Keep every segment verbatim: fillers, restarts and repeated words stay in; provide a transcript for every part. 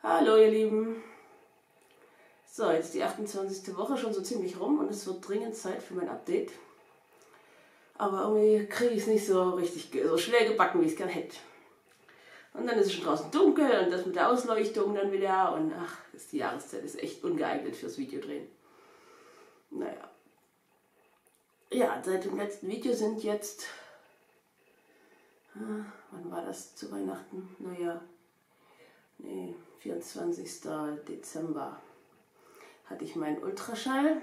Hallo ihr Lieben. So, jetzt ist die achtundzwanzigste Woche schon so ziemlich rum und es wird dringend Zeit für mein Update. Aber irgendwie kriege ich es nicht so richtig so schnell gebacken, wie ich es gerne hätte. Und dann ist es schon draußen dunkel und das mit der Ausleuchtung dann wieder und ach, ist die Jahreszeit ist echt ungeeignet fürs Videodrehen. Naja. Ja, seit dem letzten Video sind jetzt, ah, wann war das zu Weihnachten? Naja, nee, vierundzwanzigster Dezember hatte ich meinen Ultraschall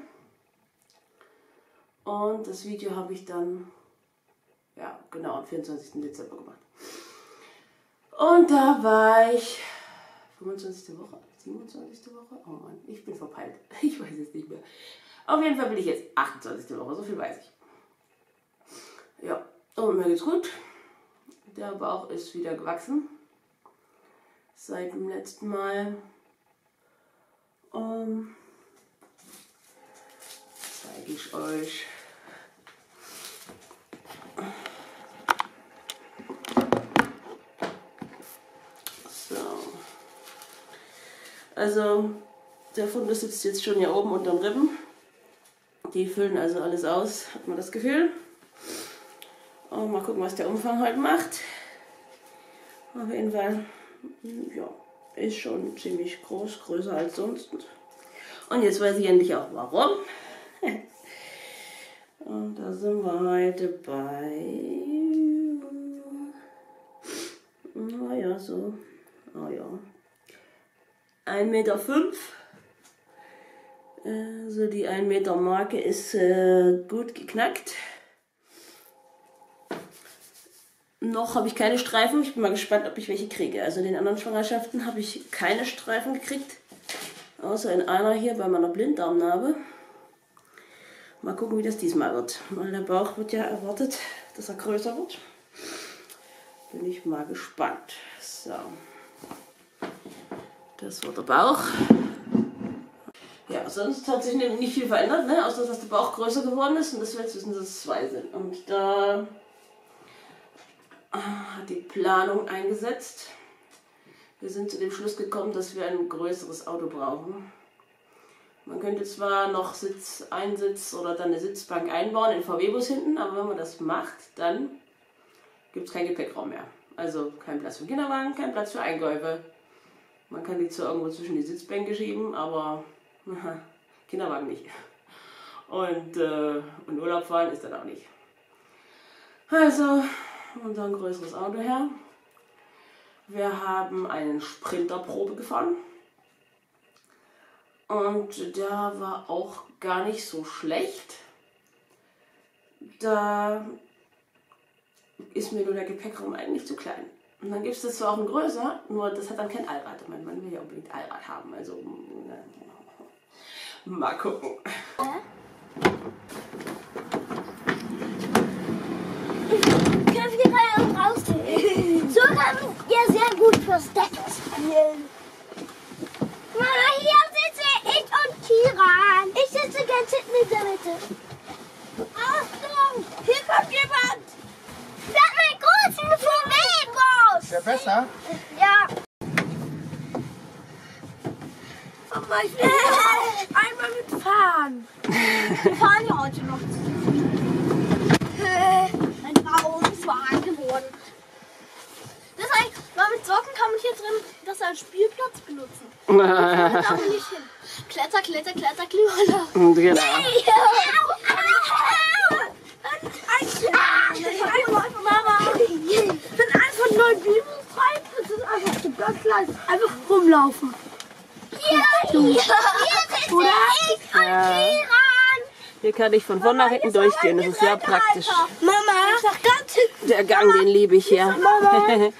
und das Video habe ich dann, ja genau, am vierundzwanzigsten Dezember gemacht. Und da war ich, fünfundzwanzigste Woche, siebenundzwanzigste Woche, oh Mann, ich bin verpeilt, ich weiß es nicht mehr. Auf jeden Fall bin ich jetzt achtundzwanzigste Woche, so viel weiß ich. Ja, und mir geht's gut. Der Bauch ist wieder gewachsen. Seit dem letzten Mal. Um, zeige ich euch. So. Also, der Fundus sitzt jetzt schon hier oben unterm Rippen. Die füllen also alles aus, hat man das Gefühl. Und mal gucken, was der Umfang heute macht. Auf jeden Fall, ja, ist schon ziemlich groß, größer als sonst. Und jetzt weiß ich endlich auch warum. Und da sind wir heute bei, naja, so, oh ja, ein Meter fünf. Also die ein Meter Marke ist äh, gut geknackt. Noch habe ich keine Streifen. Ich bin mal gespannt, ob ich welche kriege. Also in den anderen Schwangerschaften habe ich keine Streifen gekriegt. Außer in einer hier bei meiner Blinddarmnarbe. Mal gucken, wie das diesmal wird. Weil der Bauch wird ja erwartet, dass er größer wird. Bin ich mal gespannt. So. Das wird der Bauch. Ja, sonst hat sich nicht viel verändert, ne? Außer dass der Bauch größer geworden ist und dass wir jetzt wissen, dass es zwei sind. Und da hat die Planung eingesetzt. Wir sind zu dem Schluss gekommen, dass wir ein größeres Auto brauchen. Man könnte zwar noch Sitz, Einsitz oder dann eine Sitzbank einbauen in V W-Bus hinten, aber wenn man das macht, dann gibt es keinen Gepäckraum mehr. Also kein Platz für Kinderwagen, kein Platz für Einkäufe. Man kann die zwar irgendwo zwischen die Sitzbänke schieben, aber aha, Kinderwagen nicht. Und, äh, und Urlaub fahren ist dann auch nicht. Also, und dann ein größeres Auto her. Wir haben einen Sprinter-Probe gefahren. Und der war auch gar nicht so schlecht. Da ist mir nur der Gepäckraum eigentlich zu klein. Und dann gibt es das zwar auch ein größer, nur das hat dann kein Allrad. Mein Mann will ja unbedingt Allrad haben, also mal gucken. Können wir rein und raus? So kann ihr sehr gut Verstecken spielen. Mama, hier sitze ich und Kiran. Ich sitze ganz hinten in der Mitte. Achtung, hier kommt jemand. Wir haben einen großen V W-Bus. Ist der besser? Ja. Mama, ich will einmal mitfahren. Wir fahren ja heute noch. Mein Traum ist wahr geworden. Das heißt, weil mit Socken kann man hier drin das als Spielplatz benutzen. Da darf man nicht hin. Kletter, kletter, kletter, kletter. Genau. Mama, wenn eins von neun Bibeln frei ist, ist einfach zu ganz leicht. Einfach rumlaufen. Hier, hier, hier sitze Oder? ich und Kiran. Hier kann ich von vorne nach hinten durchgehen, das ist sehr praktisch. Mama, ich sag ganz hinten. Der Gang, den liebe ich hier. Mama.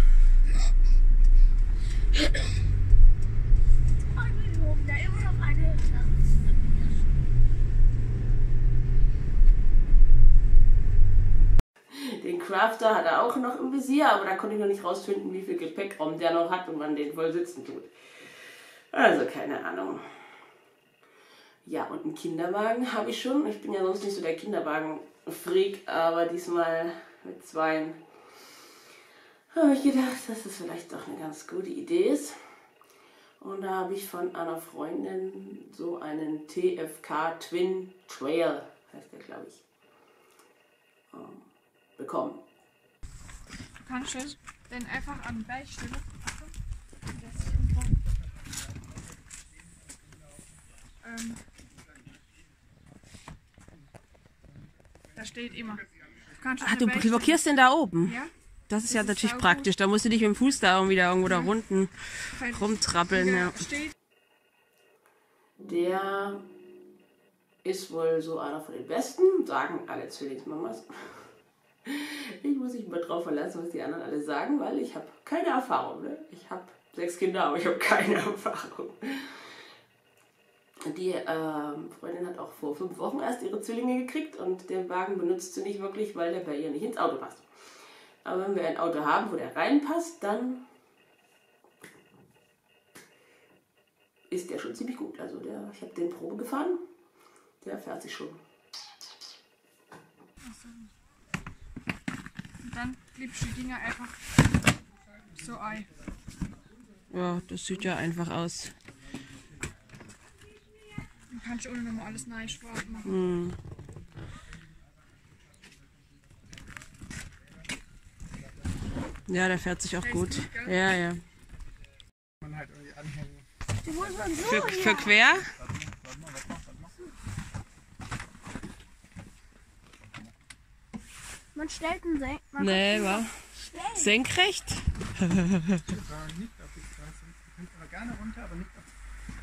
Den Crafter hat er auch noch im Visier, aber da konnte ich noch nicht rausfinden, wie viel Gepäckraum der noch hat und wann den voll sitzen tut. Also keine Ahnung. Ja, und einen Kinderwagen habe ich schon. Ich bin ja sonst nicht so der Kinderwagen-Freak, aber diesmal mit zweien habe ich gedacht, dass das vielleicht doch eine ganz gute Idee ist. da habe ich von einer Freundin so einen T F K Twin Trail, heißt der glaube ich, ähm, bekommen. Du kannst den einfach an den Berg stellen. Ähm, da steht immer. Du kannst Ach, du blockierst den da oben? Ja. Das ist Das ja ist natürlich saugut. praktisch. Da musst du dich mit dem Fuß da irgendwie, da irgendwo da Ja. unten Fertig. rumtrappeln. Ja. Steht. Der ist wohl so einer von den besten, sagen alle Zwillingsmamas. Ich muss mich mal drauf verlassen, was die anderen alle sagen, weil ich habe keine Erfahrung. Ne? Ich habe sechs Kinder, aber ich habe keine Erfahrung. Die ähm, Freundin hat auch vor fünf Wochen erst ihre Zwillinge gekriegt und den Wagen benutzt sie nicht wirklich, weil der bei ihr nicht ins Auto passt. Aber wenn wir ein Auto haben, wo der reinpasst, dann ist der schon ziemlich gut. Also der, ich habe den Probe gefahren, der fährt sich schon. Und dann klebst du die Dinger einfach so ein. Ja, das sieht ja einfach aus. Dann kannst du ohne nochmal alles neu schwarz machen. Hm. Ja, der fährt sich auch Der ist gut. gut, gell? Ja, ja. Man halt irgendwie anhängen. Die muss man so Für, hier. für quer? Warte mal, warte mal, warte mal, warte mal. Man stellt einen Senk. Man Nee, wa? stellt. Senkrecht? Wir fahren nicht auf die Straße. Wir können aber gerne runter, aber nicht auf die Straße.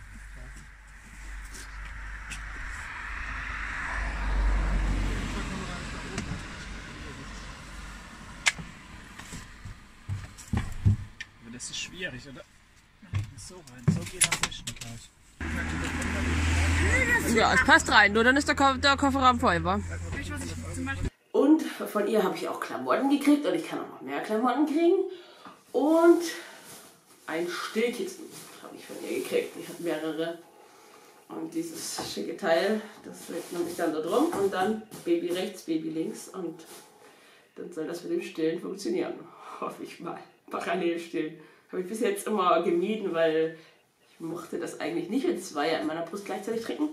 Aber das ist schwierig, oder? So rein, so geht am besten gleich. Ja, es passt rein. Nur dann ist der, Ko der Kofferraum voll, wa? Weißt du, was ich zum Beispiel. Und von ihr habe ich auch Klamotten gekriegt und ich kann auch noch mehr Klamotten kriegen. Und ein Stillkissen habe ich von ihr gekriegt. Ich habe mehrere. Und dieses schicke Teil, das legt man sich dann so drum und dann Baby rechts, Baby links. Und dann soll das mit dem Stillen funktionieren. Hoffe ich mal. Parallel stillen. Habe ich bis jetzt immer gemieden, weil ich mochte das eigentlich nicht, wenn zwei an meiner Brust gleichzeitig trinken.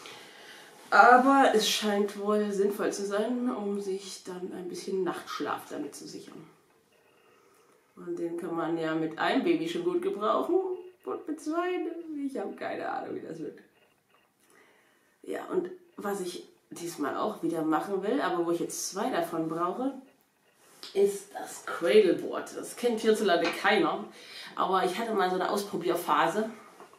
Aber es scheint wohl sinnvoll zu sein, um sich dann ein bisschen Nachtschlaf damit zu sichern. Und den kann man ja mit einem Baby schon gut gebrauchen und mit zwei, ich habe keine Ahnung, wie das wird. Ja, und was ich diesmal auch wieder machen will, aber wo ich jetzt zwei davon brauche, ist das Cradleboard. Das kennt hierzulande keiner, aber ich hatte mal so eine Ausprobierphase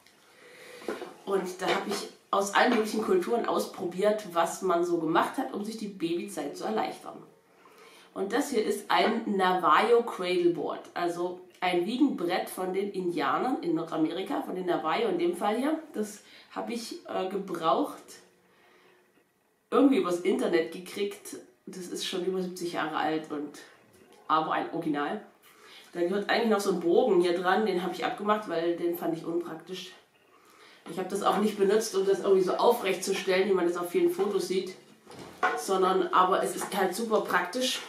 und da habe ich aus allen möglichen Kulturen ausprobiert, was man so gemacht hat, um sich die Babyzeit zu erleichtern. Und das hier ist ein Navajo Cradleboard, also ein Wiegenbrett von den Indianern in Nordamerika, von den Navajo in dem Fall hier. Das habe ich äh, gebraucht, irgendwie übers Internet gekriegt. Das ist schon über siebzig Jahre alt, und aber ein Original. Da gehört eigentlich noch so ein Bogen hier dran, den habe ich abgemacht, weil den fand ich unpraktisch. Ich habe das auch nicht benutzt, um das irgendwie so aufrecht zu stellen, wie man das auf vielen Fotos sieht, sondern aber es ist halt super praktisch,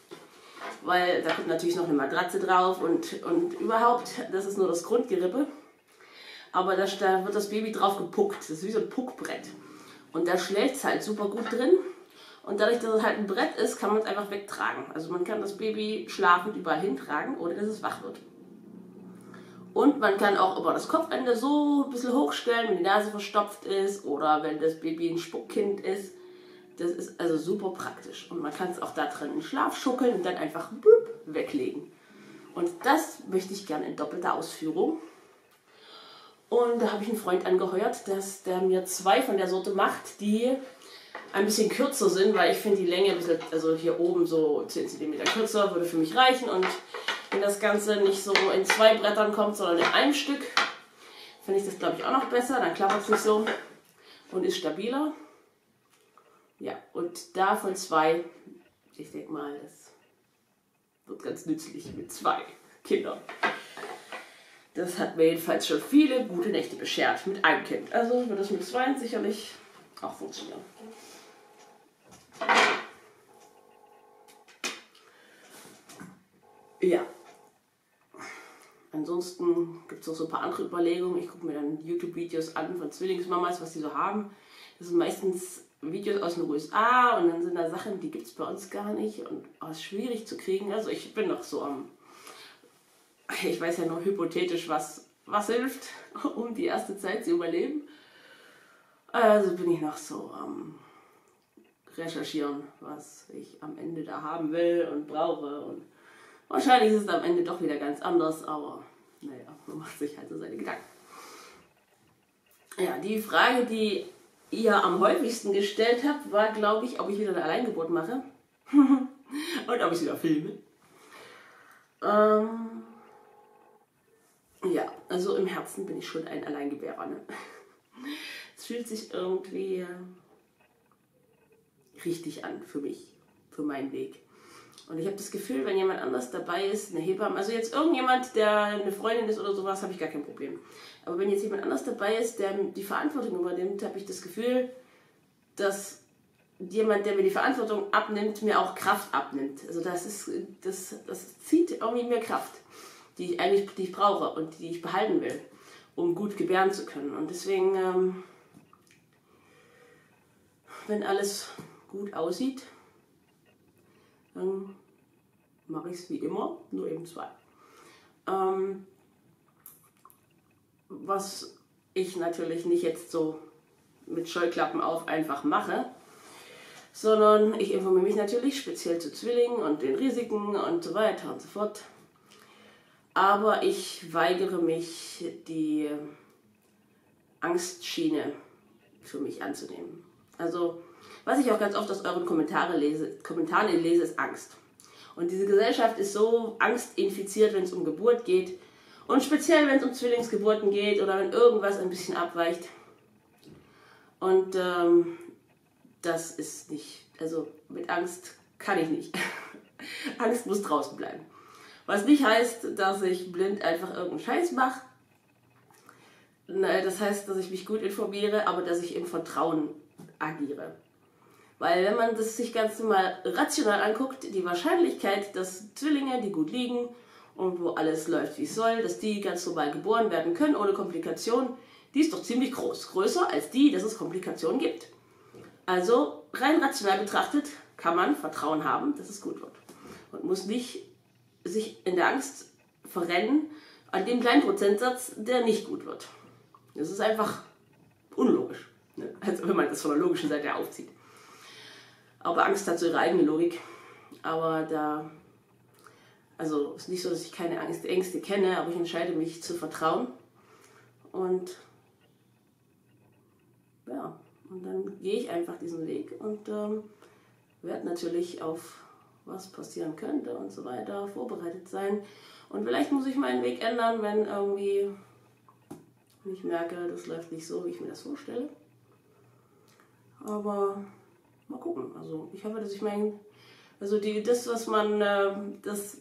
weil da kommt natürlich noch eine Matratze drauf und, und überhaupt, das ist nur das Grundgerippe, aber da, da wird das Baby drauf gepuckt, das ist wie so ein Puckbrett und da schläft es halt super gut drin und dadurch, dass es halt ein Brett ist, kann man es einfach wegtragen. Also man kann das Baby schlafend überall hintragen, ohne dass es wach wird. Und man kann auch über das Kopfende so ein bisschen hochstellen, wenn die Nase verstopft ist oder wenn das Baby ein Spuckkind ist. Das ist also super praktisch. Und man kann es auch da drin in Schlaf schuckeln und dann einfach blub, weglegen. Und das möchte ich gerne in doppelter Ausführung. Und da habe ich einen Freund angeheuert, dass der mir zwei von der Sorte macht, die ein bisschen kürzer sind, weil ich finde die Länge ein bisschen, also hier oben so zehn Zentimeter kürzer, würde für mich reichen. Und wenn das Ganze nicht so in zwei Brettern kommt, sondern in einem Stück, finde ich das, glaube ich, auch noch besser. Dann klappert es nicht so und ist stabiler. Ja, und davon zwei, ich denke mal, das wird ganz nützlich mit zwei Kindern. Das hat mir jedenfalls schon viele gute Nächte beschert mit einem Kind. Also wird das mit zwei sicherlich auch funktionieren. Ja. ansonsten gibt es noch so ein paar andere Überlegungen. Ich gucke mir dann YouTube-Videos an von Zwillingsmamas, was die so haben. Das sind meistens Videos aus den U S A und dann sind da Sachen, die gibt es bei uns gar nicht und oh, ist schwierig zu kriegen. Also ich bin noch so am, ich weiß ja nur hypothetisch, was, was hilft, um die erste Zeit zu überleben. Also bin ich noch so am Recherchieren, was ich am Ende da haben will und brauche. Und wahrscheinlich ist es am Ende doch wieder ganz anders, aber naja, man macht sich halt so seine Gedanken. Ja, die Frage, die ihr am häufigsten gestellt habt, war, glaube ich, ob ich wieder eine Alleingeburt mache und ob ich wieder filme. Ähm, ja, also im Herzen bin ich schon ein Alleingebärer. Ne? Es fühlt sich irgendwie richtig an für mich, für meinen Weg. Und ich habe das Gefühl, wenn jemand anders dabei ist, eine Hebamme, also jetzt irgendjemand, der eine Freundin ist oder sowas, habe ich gar kein Problem. Aber wenn jetzt jemand anders dabei ist, der die Verantwortung übernimmt, habe ich das Gefühl, dass jemand, der mir die Verantwortung abnimmt, mir auch Kraft abnimmt. Also das ist, das, das zieht irgendwie mir Kraft, die ich eigentlich die ich brauche und die ich behalten will, um gut gebären zu können. Und deswegen, ähm, wenn alles gut aussieht, dann mache ich es wie immer, nur eben zwei. Ähm, was ich natürlich nicht jetzt so mit Scheuklappen auf einfach mache, sondern ich informiere mich natürlich speziell zu Zwillingen und den Risiken und so weiter und so fort. Aber ich weigere mich, die Angstschiene für mich anzunehmen. Also, was ich auch ganz oft aus euren Kommentaren lese, Kommentaren lese, ist Angst. Und diese Gesellschaft ist so angstinfiziert, wenn es um Geburt geht. Und speziell, wenn es um Zwillingsgeburten geht oder wenn irgendwas ein bisschen abweicht. Und ähm, das ist nicht, also mit Angst kann ich nicht. Angst muss draußen bleiben. Was nicht heißt, dass ich blind einfach irgendeinen Scheiß mache. Das heißt, dass ich mich gut informiere, aber dass ich im Vertrauen agiere. Weil wenn man das sich ganz mal rational anguckt, die Wahrscheinlichkeit, dass Zwillinge, die gut liegen und wo alles läuft wie es soll, dass die ganz normal geboren werden können, ohne Komplikationen, die ist doch ziemlich groß. Größer als die, dass es Komplikationen gibt. Also rein rational betrachtet kann man Vertrauen haben, dass es gut wird. Und muss nicht sich in der Angst verrennen an dem kleinen Prozentsatz, der nicht gut wird. Das ist einfach unlogisch, ne? Also wenn man das von der logischen Seite aufzieht. Aber Angst hat so ihre eigene Logik. Aber da, also es ist nicht so, dass ich keine Angst, Ängste kenne, aber ich entscheide mich zu vertrauen. Und ja, und dann gehe ich einfach diesen Weg und ähm, werde natürlich auf was passieren könnte und so weiter vorbereitet sein. Und vielleicht muss ich meinen Weg ändern, wenn irgendwie ich merke, das läuft nicht so, wie ich mir das vorstelle. Aber mal gucken. Also ich hoffe, dass ich mein, also die, das, was man, äh, das,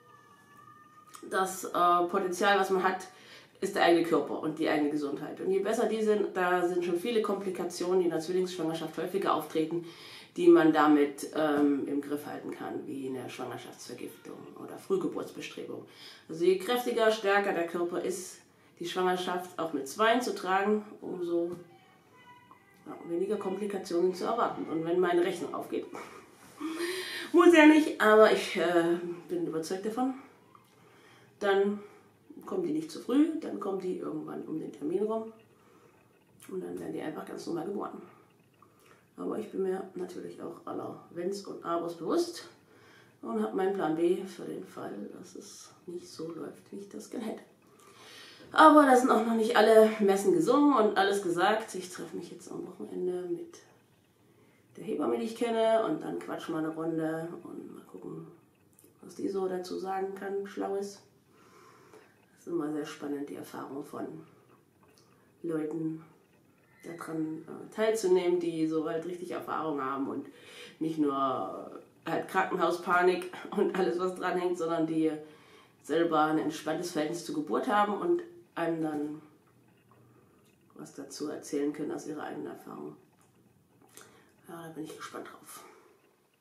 das äh, Potenzial, was man hat, ist der eigene Körper und die eigene Gesundheit. Und je besser die sind, da sind schon viele Komplikationen, die in der Zwillingsschwangerschaft häufiger auftreten, die man damit ähm, im Griff halten kann, wie eine Schwangerschaftsvergiftung oder Frühgeburtsbestrebung. Also je kräftiger, stärker der Körper ist, die Schwangerschaft auch mit Zweien zu tragen, umso ja, weniger Komplikationen zu erwarten. Und wenn meine Rechnung aufgeht, muss ja nicht, aber ich äh, bin überzeugt davon, dann kommen die nicht zu früh, dann kommen die irgendwann um den Termin rum und dann werden die einfach ganz normal geboren. Aber ich bin mir natürlich auch aller Wenns und Abers bewusst und habe meinen Plan B für den Fall, dass es nicht so läuft, wie ich das gerne hätte. Aber da sind auch noch nicht alle Messen gesungen und alles gesagt. Ich treffe mich jetzt am Wochenende mit der Hebamme, die ich kenne, und dann quatschen wir eine Runde und mal gucken, was die so dazu sagen kann, Schlaues. Das ist immer sehr spannend, die Erfahrung von Leuten daran äh, teilzunehmen, die so halt richtig Erfahrung haben und nicht nur äh, halt Krankenhauspanik und alles, was dran hängt, sondern die selber ein entspanntes Verhältnis zur Geburt haben und einem dann was dazu erzählen können aus ihrer eigenen Erfahrung. Ja, da bin ich gespannt drauf.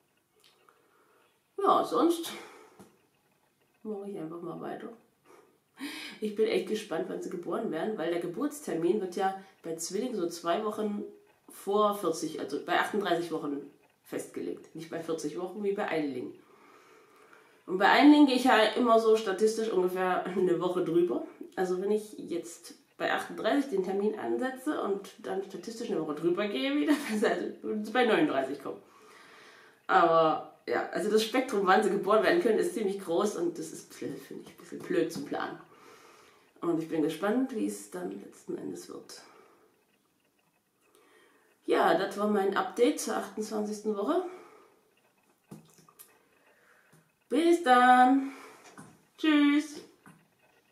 Ja, sonst mache ich einfach mal weiter. Ich bin echt gespannt, wann sie geboren werden, weil der Geburtstermin wird ja bei Zwillingen so zwei Wochen vor vierzig, also bei achtunddreißig Wochen festgelegt. Nicht bei vierzig Wochen wie bei Einlingen. Und bei Einlingen gehe ich ja immer so statistisch ungefähr eine Woche drüber. Also wenn ich jetzt bei achtunddreißig den Termin ansetze und dann statistisch eine Woche drüber gehe wieder, würde es bei neununddreißig kommen. Aber ja, also das Spektrum, wann sie geboren werden können, ist ziemlich groß und das ist, finde ich, ein bisschen blöd zum Planen. Und ich bin gespannt, wie es dann letzten Endes wird. Ja, das war mein Update zur achtundzwanzigsten Woche. Bis dann. Tschüss.